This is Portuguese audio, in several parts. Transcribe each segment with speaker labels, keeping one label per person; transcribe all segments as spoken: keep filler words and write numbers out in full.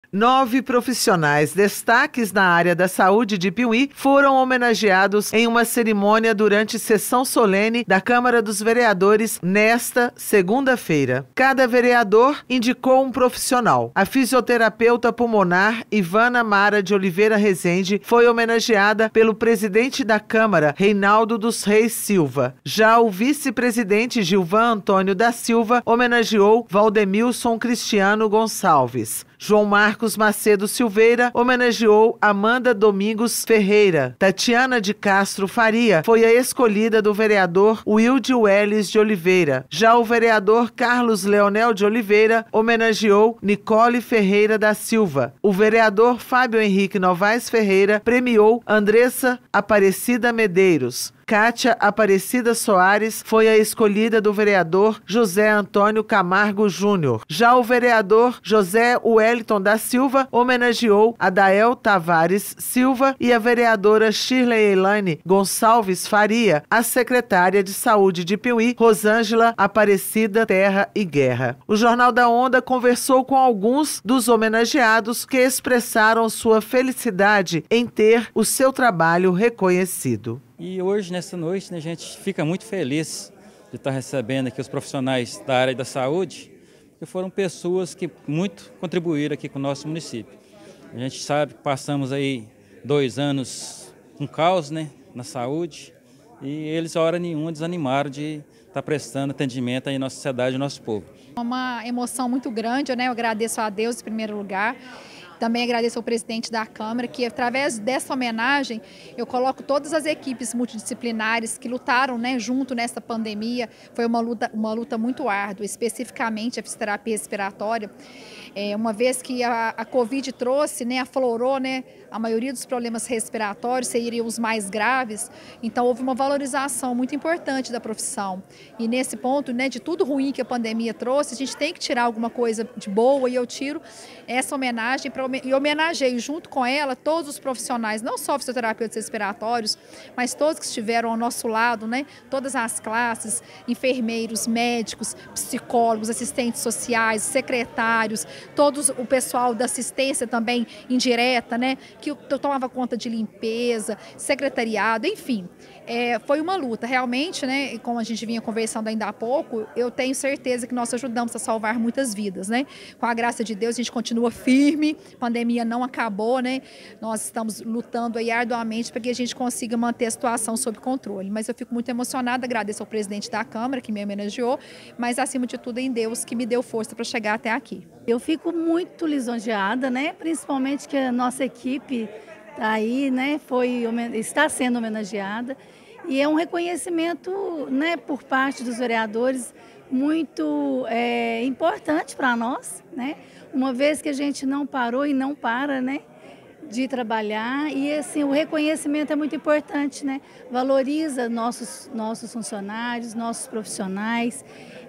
Speaker 1: Nove profissionais destaques na área da saúde de Piuí foram homenageados em uma cerimônia durante sessão solene da Câmara dos Vereadores nesta segunda-feira. Cada vereador indicou um profissional. A fisioterapeuta pulmonar Ivana Mara de Oliveira Rezende foi homenageada pelo presidente da Câmara, Reinaldo dos Reis Silva. Já o vice-presidente Gilvan Antônio da Silva homenageou Valdemilson Cristiano Gonçalves. João Marcos Macedo Silveira homenageou Amanda Domingos Ferreira. Tatiana de Castro Faria foi a escolhida do vereador Wilde Welles de Oliveira. Já o vereador Carlos Leonel de Oliveira homenageou Nicole Ferreira da Silva. O vereador Fábio Henrique Novaes Ferreira premiou Andressa Aparecida Medeiros. Kátia Aparecida Soares foi a escolhida do vereador José Antônio Camargo Júnior. Já o vereador José Wellington da Silva homenageou Adael Tavares Silva e a vereadora Shirley Elaine Gonçalves Faria, a secretária de Saúde de Piuí, Rosângela Aparecida Terra e Guerra. O Jornal da Onda conversou com alguns dos homenageados que expressaram sua felicidade em ter o seu trabalho reconhecido.
Speaker 2: E hoje, nessa noite, né, a gente fica muito feliz de estar recebendo aqui os profissionais da área da saúde, que foram pessoas que muito contribuíram aqui com o nosso município. A gente sabe que passamos aí dois anos com caos, né, na saúde, e eles, hora nenhuma, desanimaram de estar prestando atendimento aí à nossa sociedade e ao nosso povo.
Speaker 3: É uma emoção muito grande, né? Eu agradeço a Deus em primeiro lugar. Também agradeço ao presidente da Câmara, que através dessa homenagem eu coloco todas as equipes multidisciplinares que lutaram, né, junto nessa pandemia. Foi uma luta, uma luta muito árdua, especificamente a fisioterapia respiratória. É, uma vez que a, a Covid trouxe, né, aflorou, né, a maioria dos problemas respiratórios, seriam os mais graves, então houve uma valorização muito importante da profissão. E nesse ponto, né, de tudo ruim que a pandemia trouxe, a gente tem que tirar alguma coisa de boa, e eu tiro essa homenagem para e homenageio junto com ela todos os profissionais, não só fisioterapeutas respiratórios, mas todos que estiveram ao nosso lado, né? Todas as classes, enfermeiros, médicos, psicólogos, assistentes sociais, secretários, todos o pessoal da assistência também indireta, né? Que tomava conta de limpeza, secretariado, enfim. É, foi uma luta, realmente, né? E como a gente vinha conversando ainda há pouco, eu tenho certeza que nós ajudamos a salvar muitas vidas, né? Com a graça de Deus, a gente continua firme, a pandemia não acabou, né? Nós estamos lutando aí arduamente para que a gente consiga manter a situação sob controle. Mas eu fico muito emocionada, agradeço ao presidente da Câmara, que me homenageou, mas acima de tudo em Deus, que me deu força para chegar até aqui.
Speaker 4: Eu fico muito lisonjeada, né? Principalmente que a nossa equipe está aí, né? Foi, está sendo homenageada. E é um reconhecimento, né, por parte dos vereadores muito é, importante para nós, né? Uma vez que a gente não parou e não para, né, de trabalhar, e assim, o reconhecimento é muito importante, né? Valoriza nossos, nossos funcionários, nossos profissionais,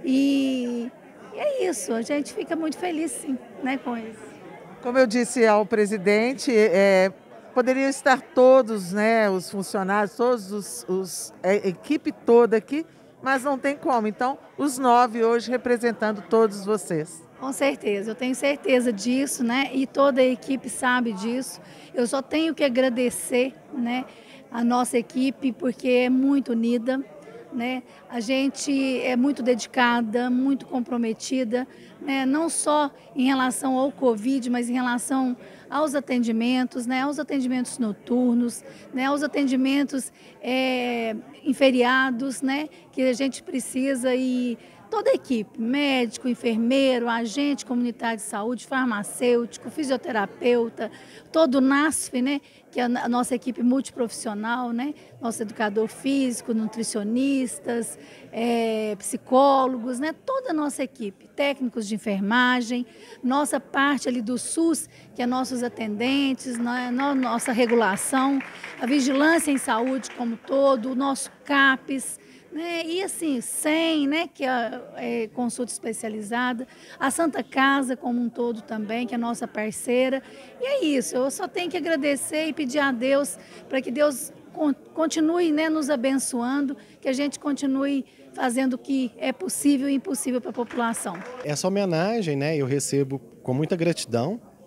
Speaker 4: e é isso, a gente fica muito feliz, sim, né, com isso.
Speaker 1: Como eu disse ao presidente, é, poderiam estar todos, né, os funcionários, todos os, os a equipe toda aqui, mas não tem como. Então, os nove hoje representando todos vocês.
Speaker 4: Com certeza, eu tenho certeza disso, né? E toda a equipe sabe disso. Eu só tenho que agradecer, né, a nossa equipe, porque é muito unida, né? A gente é muito dedicada, muito comprometida, né? Não só em relação ao Covid, mas em relação aos atendimentos, né? Aos atendimentos noturnos, né? Aos atendimentos é, em feriados, né? Que a gente precisa, e toda a equipe, médico, enfermeiro, agente comunitário de saúde, farmacêutico, fisioterapeuta, todo o NASF, né, que é a nossa equipe multiprofissional, né, nosso educador físico, nutricionistas, é, psicólogos, né, toda a nossa equipe, técnicos de enfermagem, nossa parte ali do SUS, que é nossos atendentes, né, nossa regulação, a vigilância em saúde como todo, o nosso CAPES, né? E assim, cem, né, que é, é consulta especializada, a Santa Casa como um todo também, que é nossa parceira. E é isso, eu só tenho que agradecer e pedir a Deus para que Deus continue, né, nos abençoando, que a gente continue fazendo o que é possível e impossível para a população.
Speaker 5: Essa homenagem, né, eu recebo com muita gratidão,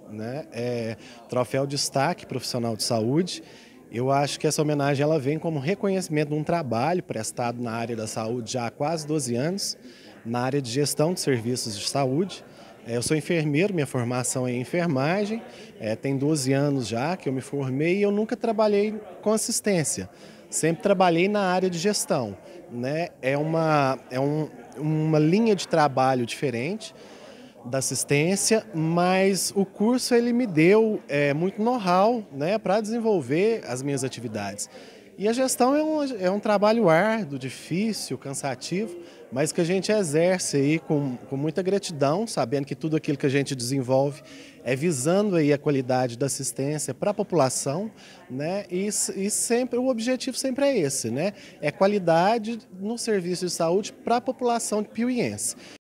Speaker 5: né? É, troféu Destaque Profissional de Saúde. Eu acho que essa homenagem ela vem como reconhecimento de um trabalho prestado na área da saúde já há quase doze anos, na área de gestão de serviços de saúde. Eu sou enfermeiro, minha formação é em enfermagem, é, tem doze anos já que eu me formei e eu nunca trabalhei com assistência, sempre trabalhei na área de gestão, né? É uma, é um, uma linha de trabalho diferente da assistência, mas o curso ele me deu é, muito know-how, né, para desenvolver as minhas atividades. E a gestão é um, é um trabalho árduo, difícil, cansativo, mas que a gente exerce aí com, com muita gratidão, sabendo que tudo aquilo que a gente desenvolve é visando aí a qualidade da assistência para a população, né? E, e sempre o objetivo sempre é esse, né? É qualidade no serviço de saúde para a população piuiense.